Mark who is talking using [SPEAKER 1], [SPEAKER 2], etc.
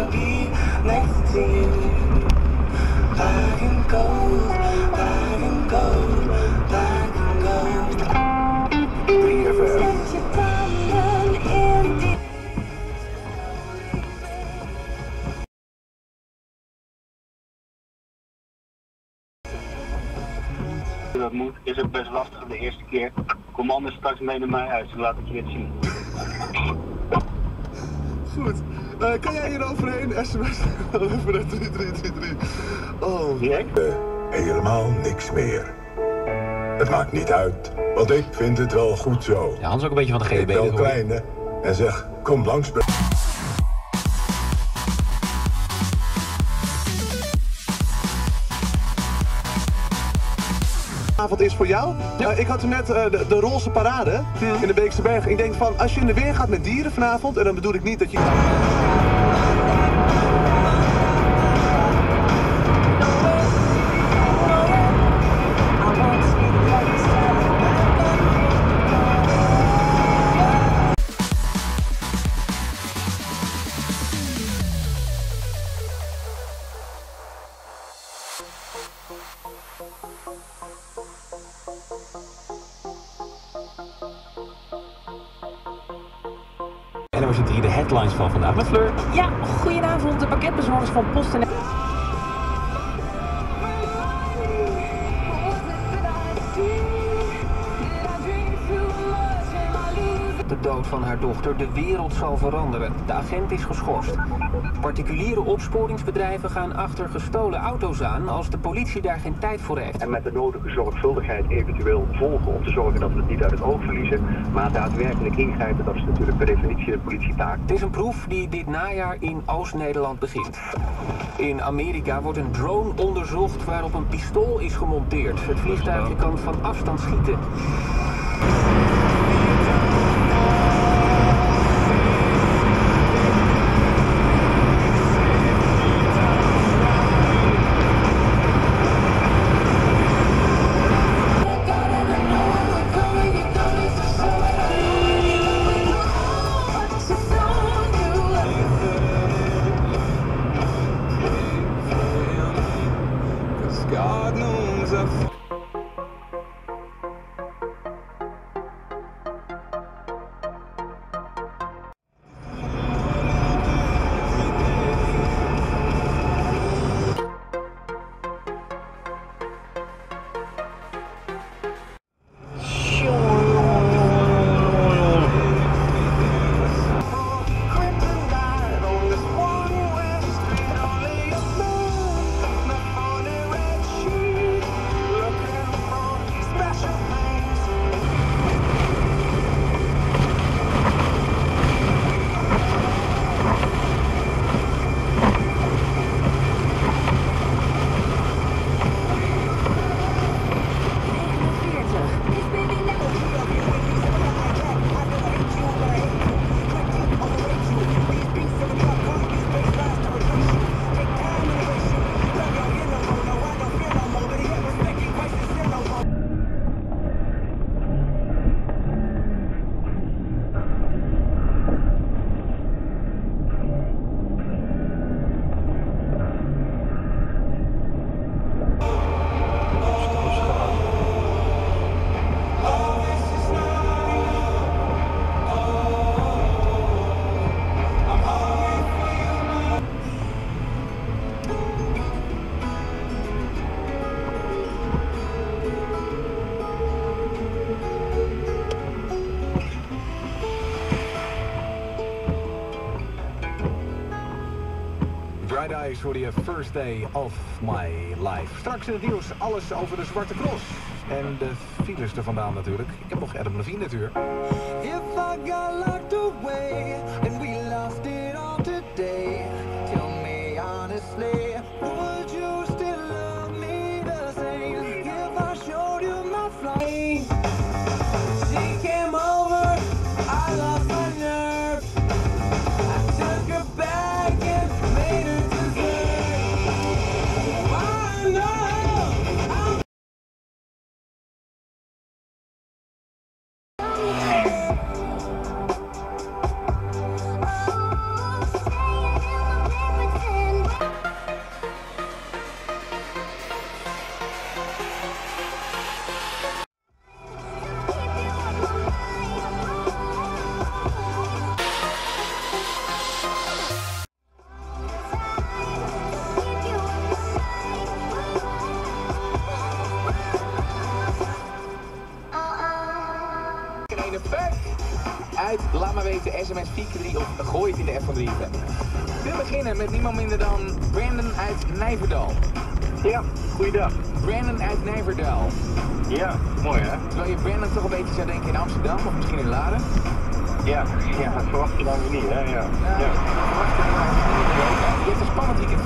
[SPEAKER 1] wanna be next to you. Black and gold, black and gold, black and gold.
[SPEAKER 2] 3FM.
[SPEAKER 3] Dat moet, is ook best lastig de eerste keer. Kom anders straks mee naar mijn huis, dan laat ik je het zien.
[SPEAKER 2] Goed. Kan jij hier overheen sms even naar 3333? Oh.
[SPEAKER 3] Nee?
[SPEAKER 4] Helemaal niks meer. Het maakt niet uit, want ik vind het wel goed zo.
[SPEAKER 5] Ja, Hans ook een beetje van de GHB.
[SPEAKER 4] Ik bel Kleine en zeg, kom langs.
[SPEAKER 2] Avond is voor jou.
[SPEAKER 5] Ja.
[SPEAKER 2] Ik had toen net de roze parade in de Beekse Bergen. Ik denk van, als je in de weer gaat met dieren vanavond, en dan bedoel ik niet dat je...
[SPEAKER 5] En dan was het hier de headlines van vandaag met Fleur.
[SPEAKER 6] Ja, goedenavond. De pakketbezorgers van PostNL. De dood van haar dochter de wereld zal veranderen. De agent is geschorst. Particuliere opsporingsbedrijven gaan achter gestolen auto's aan als de politie daar geen tijd voor heeft.
[SPEAKER 7] En met de nodige zorgvuldigheid eventueel volgen om te zorgen dat we het niet uit het oog verliezen. Maar daadwerkelijk ingrijpen, dat is natuurlijk per definitie de politietaak.
[SPEAKER 6] Het is een proef die dit najaar in Oost-Nederland begint. In Amerika wordt een drone onderzocht waarop een pistool is gemonteerd. Het vliegtuigje kan van afstand schieten.
[SPEAKER 1] God knows I've...
[SPEAKER 5] Bright Eyes voor je first day of my life. Straks in het nieuws alles over de Zwarte Cross. En de files er vandaan natuurlijk. Ik heb nog Adam Levine natuurlijk.
[SPEAKER 1] If I got locked away and we lost it all today, tell me honestly, would you still love me the same if I showed you my flame? She came over, I lost my nerve. I took her back and made her deserve. I know.
[SPEAKER 8] weten, sms 4x3 of gooi het in de app van 3FM. We beginnen met niemand minder dan Brandon uit Nijverdal.
[SPEAKER 3] Ja, goeiedag.
[SPEAKER 8] Brandon uit Nijverdal.
[SPEAKER 3] Ja, mooi hè?
[SPEAKER 8] Terwijl je Brandon toch een beetje zou denken in Amsterdam of misschien in Laren.
[SPEAKER 3] Ja, dat verwacht je dan weer niet hè? Ja.
[SPEAKER 8] Je hebt een spannend weekend